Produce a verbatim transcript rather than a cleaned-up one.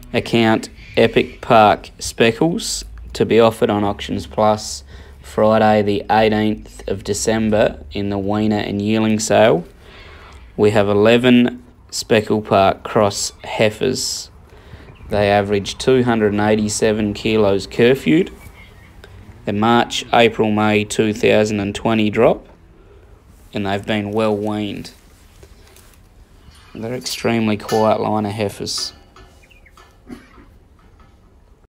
account Epic Park Speckles to be offered on Auctions Plus Friday the eighteenth of December in the Weaner and Yearling sale. We have eleven Speckle Park Cross Heifers. They average two hundred eighty-seven kilos curfewed. The March, April, May two thousand twenty drop, and they've been well weaned. They're extremely quiet line of heifers.